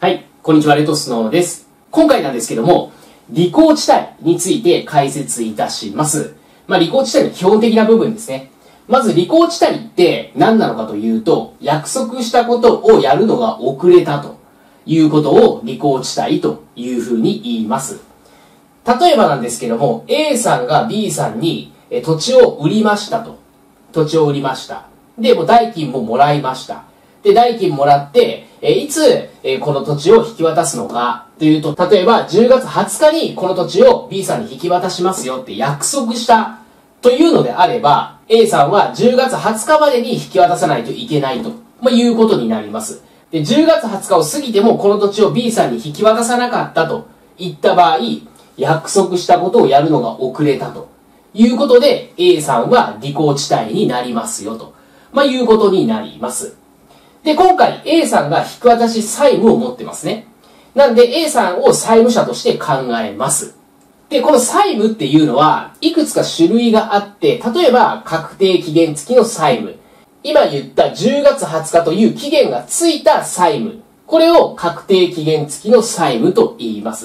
はい、こんにちは、レトスノーです。今回なんですけども、履行地帯について解説いたします。履行地帯の基本的な部分ですね。まず履行地帯って何なのかというと、約束したことをやるのが遅れたということを履行地帯というふうに言います。例えばなんですけども、A さんが B さんに土地を売りましたと。土地を売りました。で、もう代金ももらいました。で、代金もらって、いつ、この土地を引き渡すのかというと、例えば10月20日にこの土地を B さんに引き渡しますよって約束したというのであれば、A さんは10月20日までに引き渡さないといけないと、いうことになります。で、10月20日を過ぎてもこの土地を B さんに引き渡さなかったといった場合、約束したことをやるのが遅れたということで、A さんは履行地帯になりますよと、いうことになります。で、今回 A さんが引き渡し債務を持ってますね。なんで A さんを債務者として考えます。で、この債務っていうのはいくつか種類があって、例えば確定期限付きの債務。今言った10月20日という期限がついた債務。これを確定期限付きの債務と言います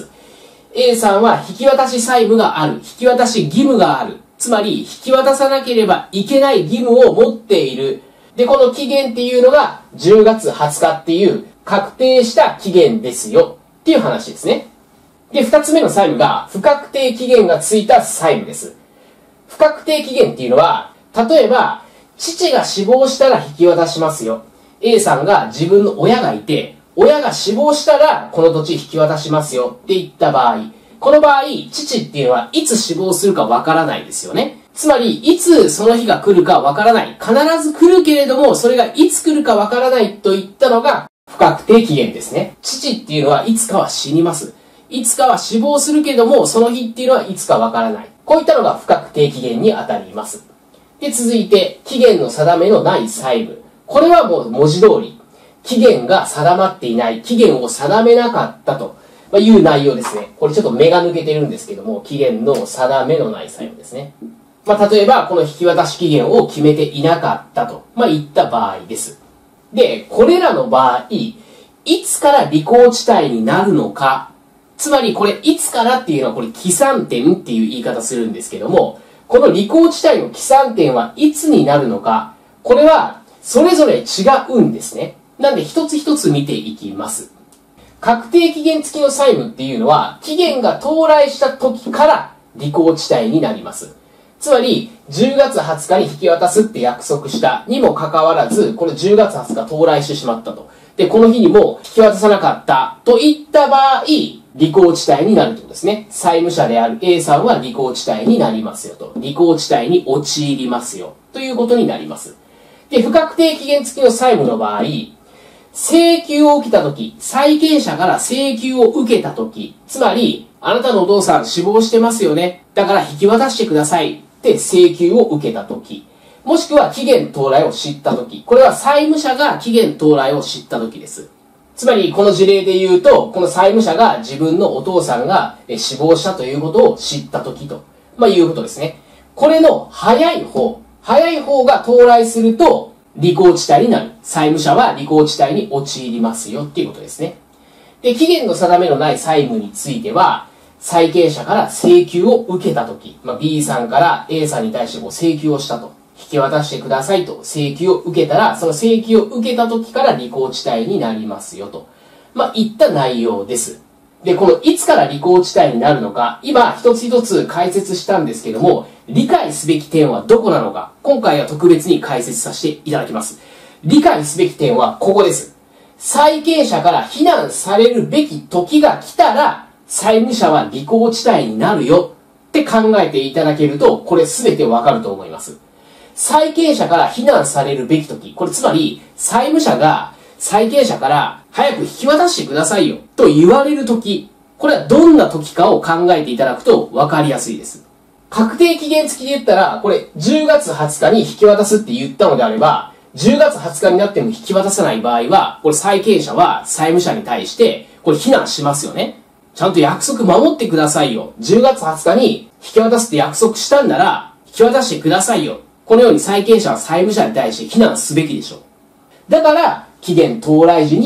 。A さんは引き渡し債務がある。引き渡し義務がある。つまり引き渡さなければいけない義務を持っている。で、この期限っていうのが10月20日っていう確定した期限ですよっていう話ですね。で、二つ目の債務が不確定期限がついた債務です。不確定期限っていうのは、例えば、父が死亡したら引き渡しますよ。A さんが自分の親がいて、親が死亡したらこの土地引き渡しますよって言った場合、この場合、父っていうのはいつ死亡するかわからないですよね。つまり、いつその日が来るかわからない。必ず来るけれども、それがいつ来るかわからないといったのが不確定期限ですね。父っていうのはいつかは死にます。いつかは死亡するけれども、その日っていうのはいつかわからない。こういったのが不確定期限にあたります。で、続いて、期限の定めのない債務。これはもう文字通り、期限が定まっていない、期限を定めなかったという内容ですね。これちょっと目が抜けてるんですけども、期限の定めのない債務ですね。例えば、この引き渡し期限を決めていなかったと、いった場合です。で、これらの場合、いつから履行地帯になるのか、つまりこれ、いつからっていうのはこれ、起算点っていう言い方するんですけども、この履行地帯の起算点はいつになるのか、これは、それぞれ違うんですね。なんで、一つ一つ見ていきます。確定期限付きの債務っていうのは、期限が到来した時から履行地帯になります。つまり、10月20日に引き渡すって約束したにもかかわらず、これ10月20日到来してしまったと。で、この日にも引き渡さなかったといった場合、履行地帯になるということですね。債務者である A さんは履行地帯になりますよと。履行地帯に陥りますよ。ということになります。で、不確定期限付きの債務の場合、請求を受けたとき、債権者から請求を受けたとき、つまり、あなたのお父さん死亡してますよね。だから引き渡してください。って請求を受けたとき、もしくは期限到来を知ったとき、これは債務者が期限到来を知ったときです。つまり、この事例で言うと、この債務者が自分のお父さんが死亡したということを知ったときと、いうことですね。これの早い方が到来すると、履行地帯になる。債務者は履行地帯に陥りますよっていうことですね。で、期限の定めのない債務については、債権者から請求を受けたとき、B さんから A さんに対して請求をしたと。引き渡してくださいと請求を受けたら、その請求を受けたときから履行地帯になりますよと。いった内容です。で、このいつから履行地帯になるのか、今一つ一つ解説したんですけども、理解すべき点はどこなのか、今回は特別に解説させていただきます。理解すべき点はここです。債権者から非難されるべき時が来たら、債務者は履行地帯になるよって考えていただけると、これ全てわかると思います。債権者から非難されるべき時、これつまり、債務者が債権者から早く引き渡してくださいよと言われる時、これはどんな時かを考えていただくとわかりやすいです。確定期限付きで言ったら、これ10月20日に引き渡すって言ったのであれば、10月20日になっても引き渡さない場合は、これ債権者は債務者に対して、これ非難しますよね。ちゃんと約束守ってくださいよ。10月20日に引き渡すって約束したんなら、引き渡してくださいよ。このように債権者は債務者に対して非難すべきでしょう。だから、期限到来時に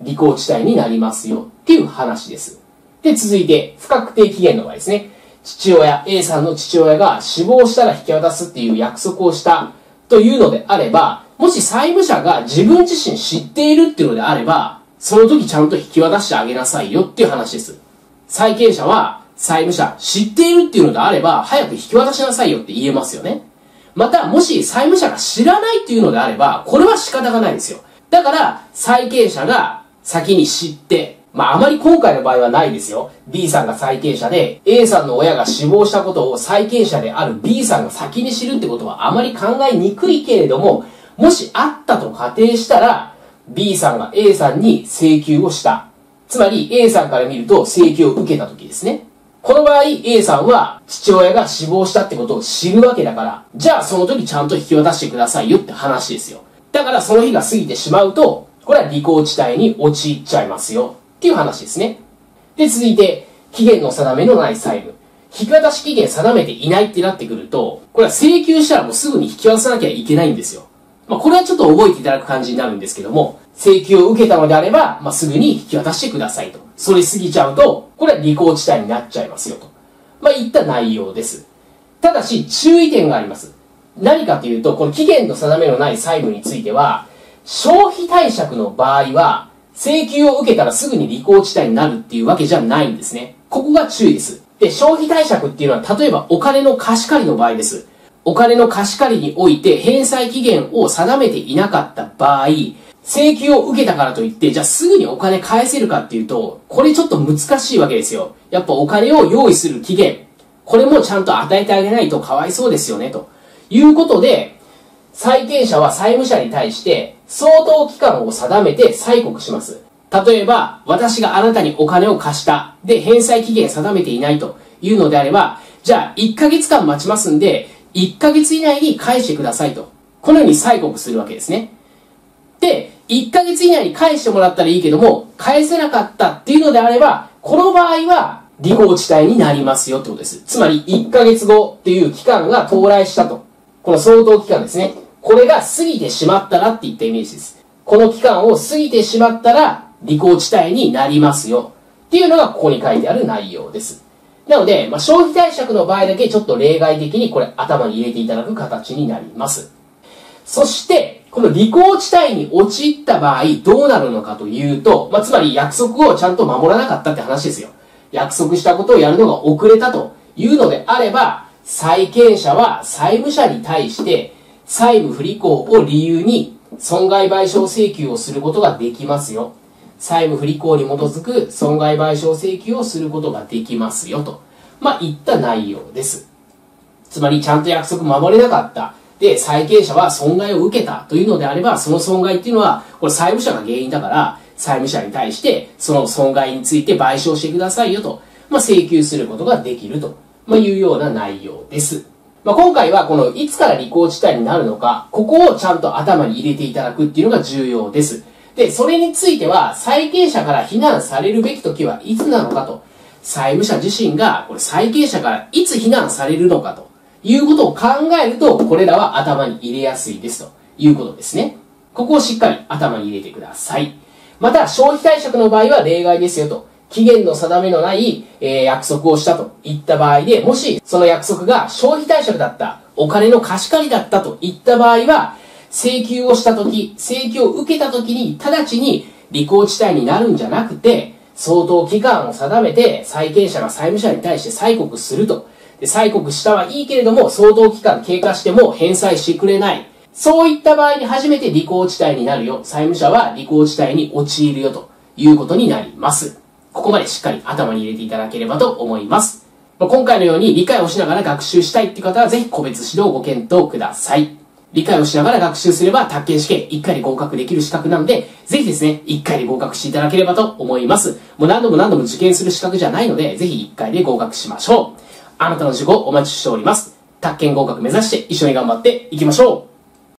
履行地帯になりますよっていう話です。で、続いて、不確定期限の場合ですね。A さんの父親が死亡したら引き渡すっていう約束をしたというのであれば、もし債務者が自分自身知っているっていうのであれば、その時ちゃんと引き渡してあげなさいよっていう話です。債権者は債務者知っているっていうのであれば、早く引き渡しなさいよって言えますよね。また、もし債務者が知らないっていうのであれば、これは仕方がないですよ。だから、債権者が先に知って、あまり今回の場合はないですよ。B さんが債権者で、A さんの親が死亡したことを債権者である B さんが先に知るってことはあまり考えにくいけれども、もしあったと仮定したら、B さんが A さんに請求をした。つまり A さんから見ると請求を受けた時ですね。この場合 A さんは父親が死亡したってことを知るわけだから、じゃあその時ちゃんと引き渡してくださいよって話ですよ。だからその日が過ぎてしまうと、これは履行地帯に陥っちゃいますよっていう話ですね。で、続いて、期限の定めのない債務。引き渡し期限定めていないってなってくると、これは請求したらもうすぐに引き渡さなきゃいけないんですよ。これはちょっと覚えていただく感じになるんですけども、請求を受けたのであれば、すぐに引き渡してくださいと。それ過ぎちゃうと、これは履行地帯になっちゃいますよと。いった内容です。ただし、注意点があります。何かというと、この期限の定めのない債務については、消費貸借の場合は、請求を受けたらすぐに履行地帯になるっていうわけじゃないんですね。ここが注意です。で、消費貸借っていうのは、例えばお金の貸し借りの場合です。お金の貸し借りにおいて返済期限を定めていなかった場合、請求を受けたからといって、じゃあすぐにお金返せるかっていうと、これちょっと難しいわけですよ。やっぱお金を用意する期限、これもちゃんと与えてあげないとかわいそうですよね、ということで、債権者は債務者に対して相当期間を定めて催告します。例えば、私があなたにお金を貸した。で、返済期限定めていないというのであれば、じゃあ1ヶ月間待ちますんで、1ヶ月以内に返してくださいと。このように催告するわけですね。で、1ヶ月以内に返してもらったらいいけども、返せなかったっていうのであれば、この場合は履行地帯になりますよってことです。つまり1ヶ月後っていう期間が到来したと。この相当期間ですね。これが過ぎてしまったらっていったイメージです。この期間を過ぎてしまったら履行地帯になりますよっていうのがここに書いてある内容です。なので、消費貸借の場合だけちょっと例外的にこれ頭に入れていただく形になります。そして、この履行地帯に陥った場合どうなるのかというと、つまり約束をちゃんと守らなかったって話ですよ。約束したことをやるのが遅れたというのであれば、債権者は債務者に対して債務不履行を理由に損害賠償請求をすることができますよ。債務不履行に基づく損害賠償請求をすることができますよと。いった内容です。つまりちゃんと約束守れなかった。で、債権者は損害を受けたというのであれば、その損害っていうのは、これ債務者が原因だから、債務者に対してその損害について賠償してくださいよと、請求することができるというような内容です。今回はこのいつから履行地帯になるのか、ここをちゃんと頭に入れていただくっていうのが重要です。で、それについては、債権者から非難されるべき時はいつなのかと、債務者自身がこれ債権者からいつ非難されるのかということを考えると、これらは頭に入れやすいですということですね。ここをしっかり頭に入れてください。また、消費貸借の場合は例外ですよと。期限の定めのない、約束をしたといった場合で、もしその約束が消費貸借だった、お金の貸し借りだったといった場合は、請求をしたとき、請求を受けたときに直ちに履行地帯になるんじゃなくて、相当期間を定めて債権者が債務者に対して催告すると。で、催告したはいいけれども、相当期間経過しても返済してくれない。そういった場合に初めて履行地帯になるよ。債務者は履行地帯に陥るよということになります。ここまでしっかり頭に入れていただければと思います。今回のように理解をしながら学習したいっていう方はぜひ個別指導をご検討ください。理解をしながら学習すれば宅建試験1回で合格できる資格なので、ぜひですね、1回で合格していただければと思います。もう何度も何度も受験する資格じゃないので、ぜひ1回で合格しましょう。あなたの受講お待ちしております。宅建合格目指して一緒に頑張っていきましょう。